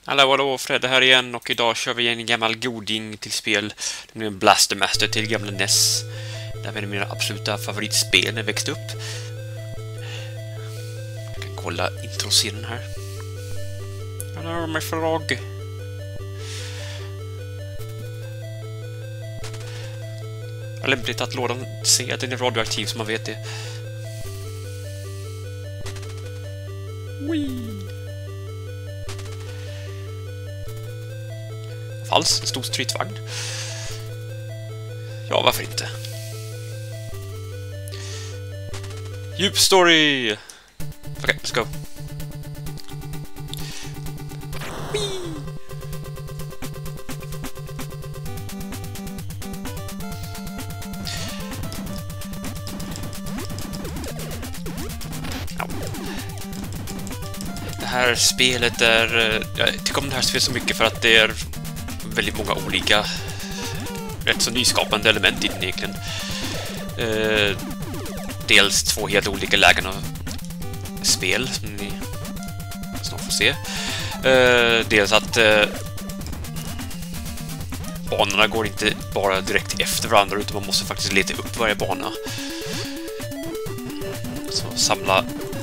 Hallå, Fredde här igen och idag kör vi en gammal goding till spel. Det är en Blaster Master till gamla NES. Det var en av mina absoluta favoritspel när jag växte upp. Jag kan kolla introscenen här. Hallå, my frog. Det är lämpligt att lådan ser att den är radioaktiv så man vet det. Wee. Falls, en stor stridsvagn. Ja, varför inte? Djupstory! Okej, let's go. Det här spelet är... Jag tycker om det här spelet så mycket för att det är väldigt många olika rätt så nyskapande element i den egentligen. Dels två helt olika lägen av spel som ni snart får se. Dels att banorna går inte bara direkt efter varandra utan man måste faktiskt leta upp varje bana. Så samla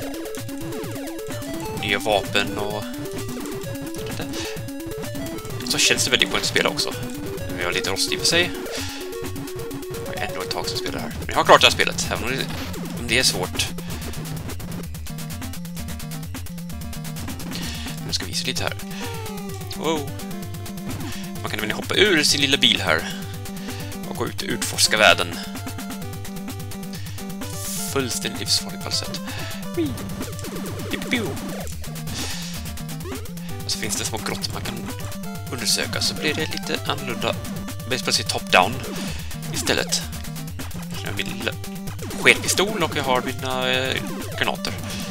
nya vapen och så känns det väldigt skönt att spela också. Nu är jag lite rostig för sig. Det är ändå ett tag som spelar här. Men jag har klart det här spelet, även om det är svårt. Nu ska vi visa lite här. Wow. Man kan väl hoppa ur sin lilla bil här och gå ut och utforska världen. Fullständigt livsfarligt på allt sätt. Och så finns det små grottor man kan undersöka, så blir det lite annorlunda. Det blir plötsligt top-down istället. Jag har min lilla sketpistol och jag har mina granater.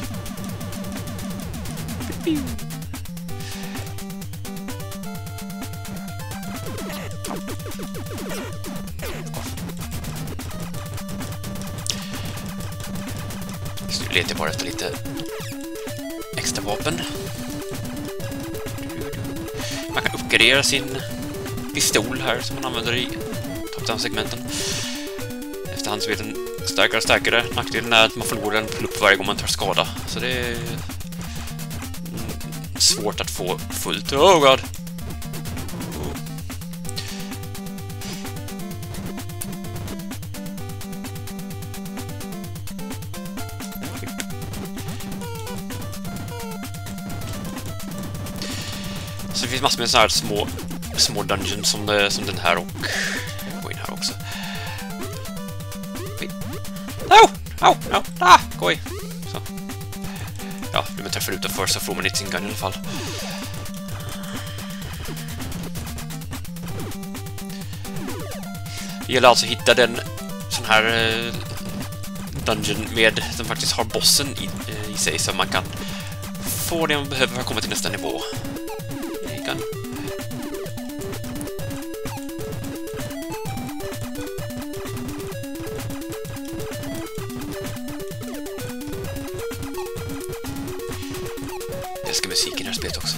Så nu letar jag bara efter lite extra vapen. Man kan uppgradera sin pistol här som man använder i top-down-segmenten. Efterhand så blir den starkare och starkare. Nackdelen är att man förlorar en plupp varje gång man tar skada. Så det är svårt att få fullt. Oh god! Så det finns massor med sådana här små dungeons som den här och gå in här också. Gå. Så. Ja, blir man träffar utanför så får man inte sin gun i alla fall. Det gäller alltså att hitta den sån här dungeon med som faktiskt har bossen i sig så man kan få det man behöver för att komma till nästa nivå. Jag älskar musiken i det här spelet också.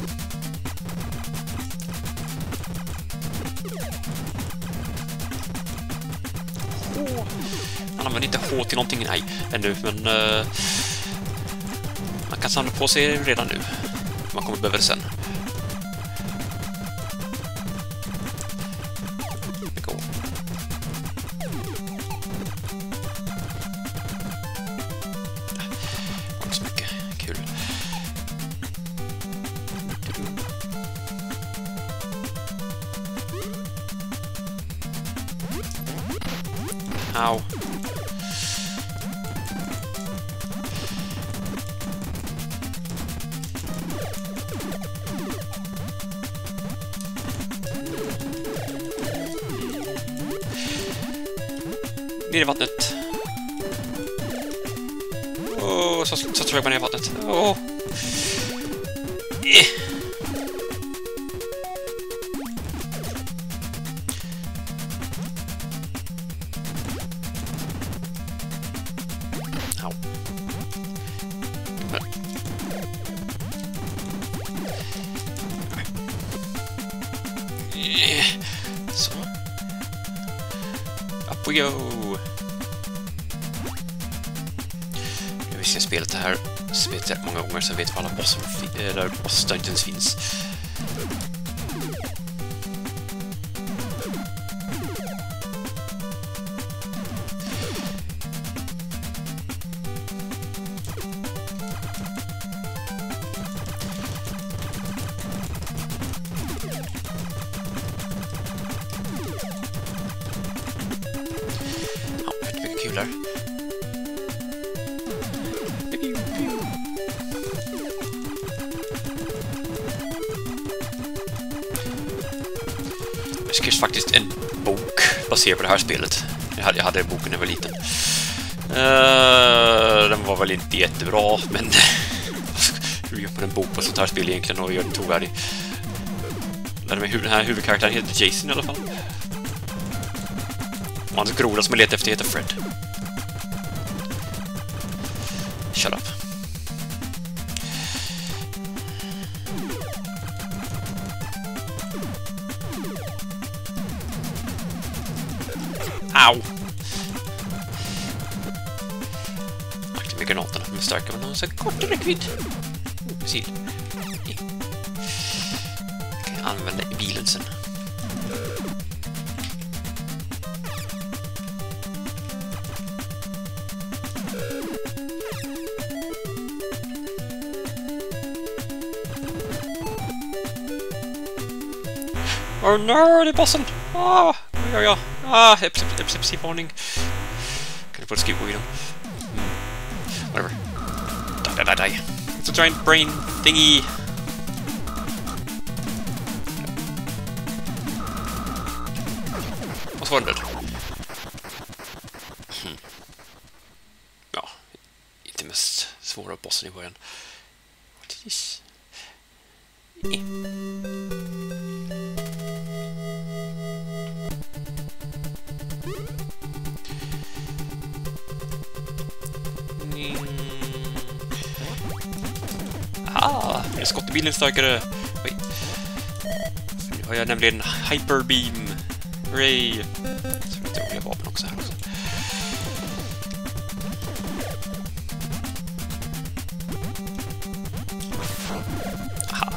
Man använder inte H till någonting ännu, men man kan samla på sig redan nu. Man kommer behöva det sen. Så mycket kul. Au. Ner i vattnet. Så tror jag bara ner i vattnet. Au. Så. Up we go! Nu visst jag spelat det här spelet många gånger så jag vet vad alla boss dungeons finns. Kulor. Det skrevs faktiskt en bok baserad på det här spelet. Jag hade boken när jag var liten. Den var väl inte jättebra, men hur gör man en bok på sånt här spel egentligen och gör den trovärdig? Den här huvudkaraktären heter Jason i alla fall. Och hans groda som jag letar efter heter Fred. Shut up. Au! Aktivt med granaterna med starka, men de har så kort räckvidd. Missil. Kan jag använda i bilen sen. Oh no, det är bossen! Ah, vad gör jag? Ah, epilepsi-varning. Kan du få ett skip i dem? Whatever. Die. It's a giant brain thingy. Och så var den död. Ja, inte mest svåra bossen i början. What is this? Jag skott i bilen starkare. Oj. Nu har jag nämligen Hyperbeam. Hooray. Så lite roliga vapen också här. Aha.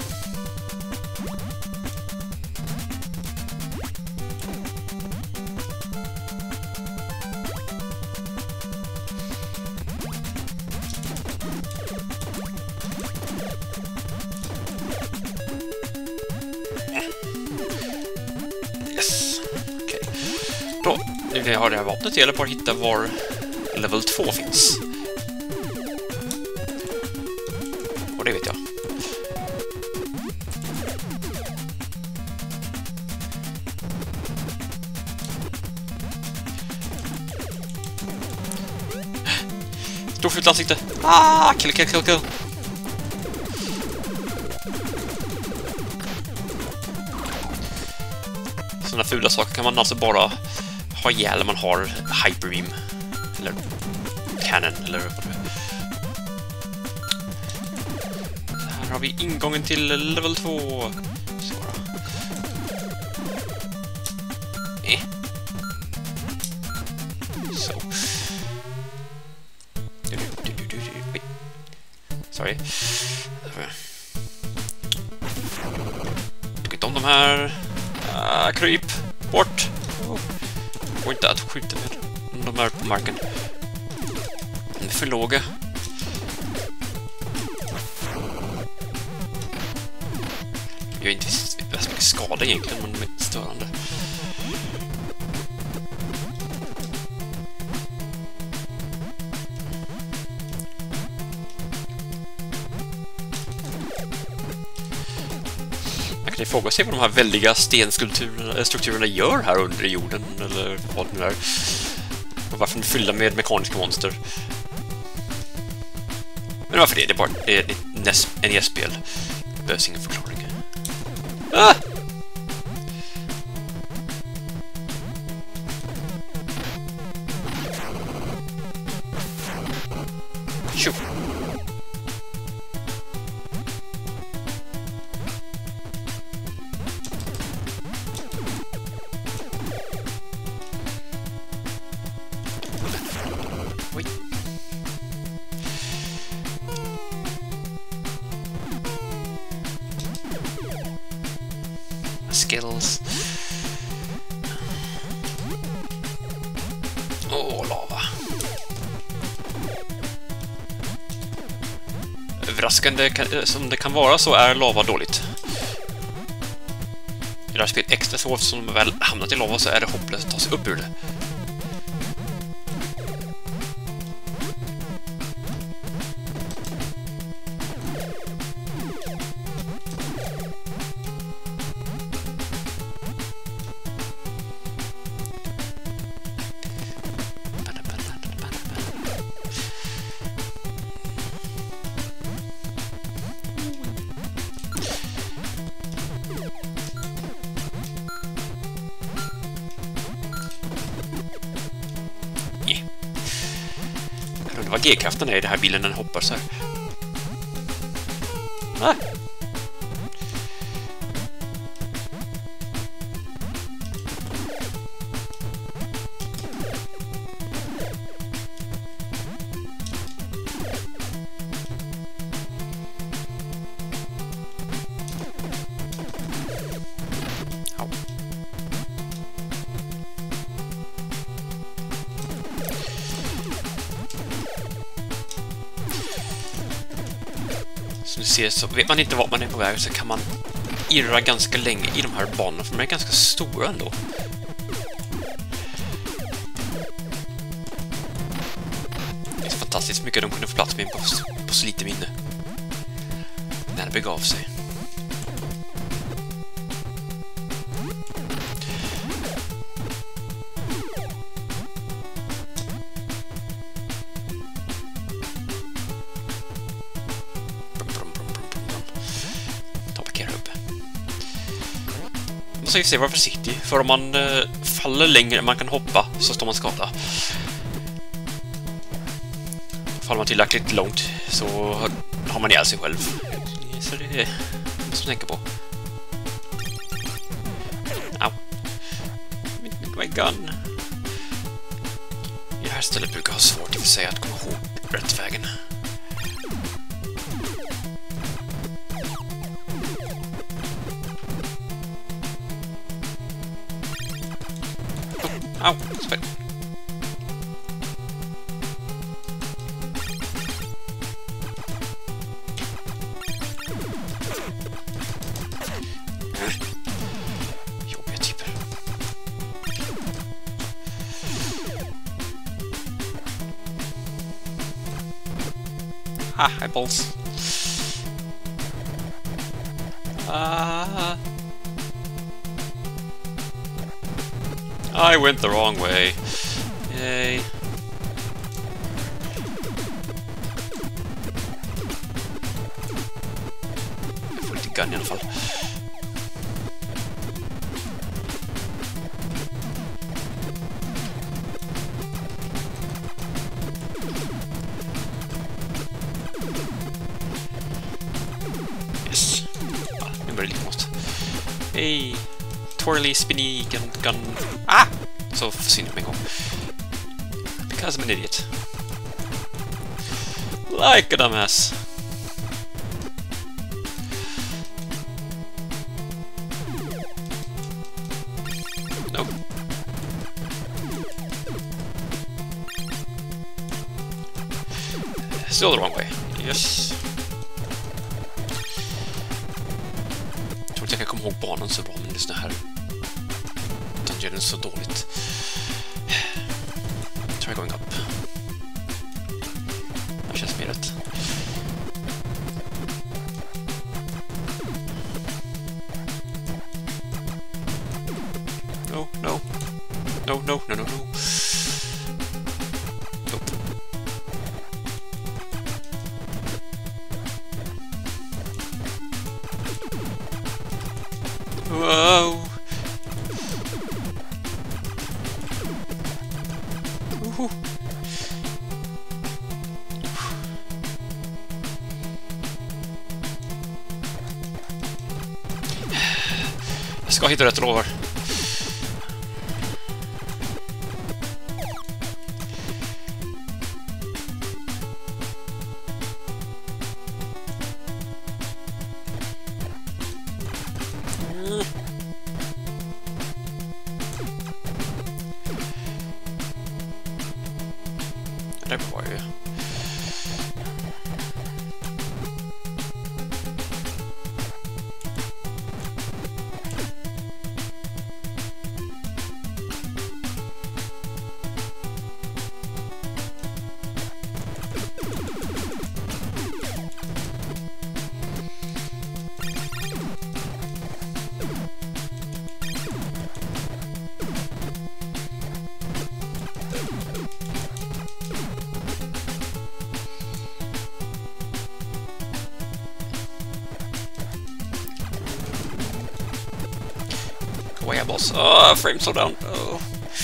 Då, nu har det här vapnet gäller på att hitta var level 2 finns. Och det vet jag. Storfult ansikte. Ah, kill. Sådana fula saker kan man alltså bara ha ihjäl när man har Hyperbeam eller Cannon eller vad det är. Här har vi ingången till level 2. Så. Sorry. Tycker om de här. Kryp. Bort. Går inte att skjuta med de är på marken. De är för låga. Jag är inte så mycket skada egentligen, men de är inte störande. Jag kan fråga sig vad de här väldiga stenstrukturerna gör här under jorden, eller vad det nu är. Och varför de är fyllda med mekaniska monster. Men varför det? Det är bara ett NES-spel. Det behövs ingen förklaring. Ah! Tjo! skills. Lava. Överraskande som det kan vara så är lava dåligt. I det här spelet extra svårt, som man väl hamnat i lava så är det hopplöst att ta sig upp ur det. Vad G-kraften är i den här bilen när den hoppar så här. Ah. Som du ser så vet man inte vart man är på väg, så kan man irra ganska länge i de här banorna, för de är ganska stora ändå. Det är så fantastiskt mycket de kunde få plats med på så lite minne. När det begav sig. Så vi ser vara försiktig, för om man faller längre än man kan hoppa så står man skada. Faller man tillräckligt långt så har man ihjäl sig själv. Så det är måste man tänka på. Au. My gun. I det här stället brukar jag ha svårt i och för sig att komma ihåg rätt vägen. Au, spel. Jobbiga typer. Eyeballs. I went the wrong way. Yay. Jag får lite gun i alla fall. Yes. Nu börjar det lite något. Hey. Twirly, spinny, gun. Ah! Så försvinner jag med en gång. Because I'm an idiot. Like a dumbass. No. Still the wrong way. Yes. Jag tror inte jag kan komma ihåg banan så bra, men just det här gör den så dåligt. Try going up. Det känns mer rätt. No, no. No, no, no, no, no. Nope. Wow. Jag ska hitta rätt råvar. det var ju... Away, boss. Oh, frame slow down. Oh.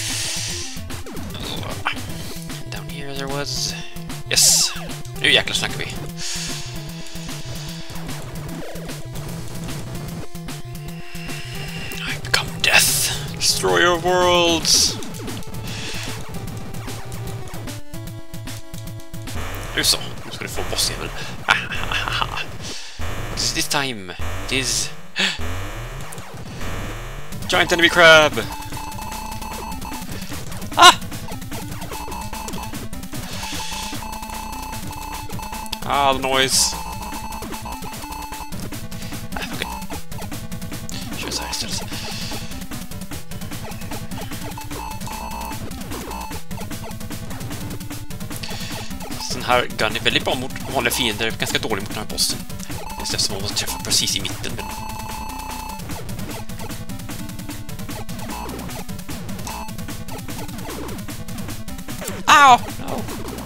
Down here there was... Yes! Nu jäklar snackar vi. I become death. Destroy your worlds. Nu så. Nu ska du få bossjävel. This time. This... Giant enemy crab! Ah! Ah, the noise. Okej. Kör så här istället. Den här gun är väldigt bra mot vanliga fiender, ganska dålig mot den här bossen. Just eftersom man måste träffa precis i mitten. Men... Ow! No.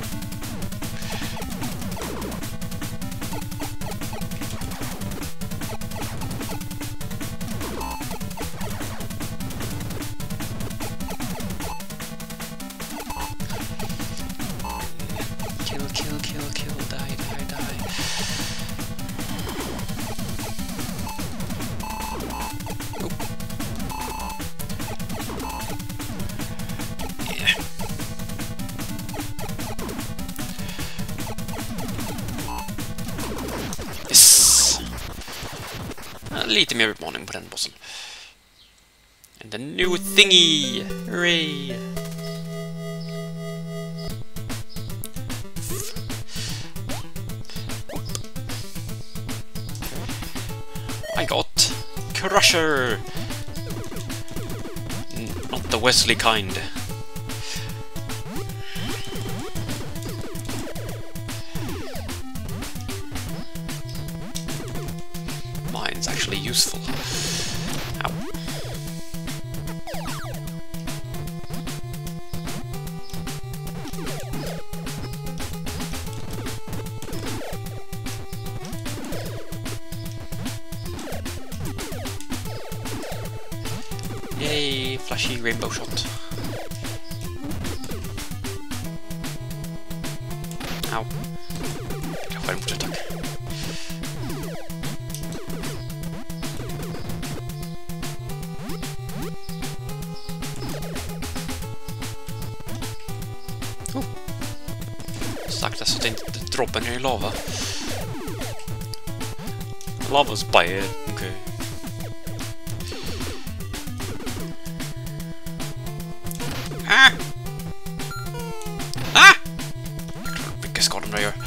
Kill, die. Nope. Yeah. Yes. Lite mer utmaning på den bossen. And the new thingy! Hooray! I got Crusher! Not the Wesley kind. Mine's actually useful. Ow. Yay, flashy rainbow shot. Ow. Jag får en motattack. Sakta så att det inte droppar ner i lava. Lava's bad, okej. Ah! Ah! Vilka skador de gör.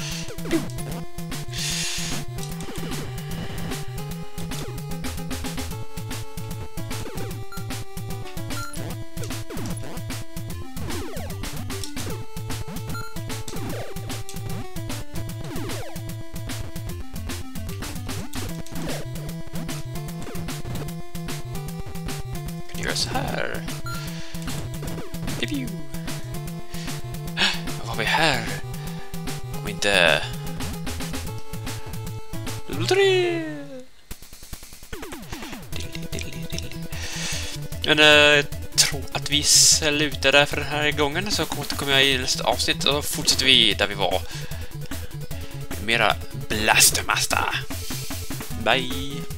Gör så här. Review. Vad har vi här? Om inte... Men jag tror att vi slutar där för den här gången, så kommer jag i nästa avsnitt och fortsätter vi där vi var. Mera Blastermaster. Bye!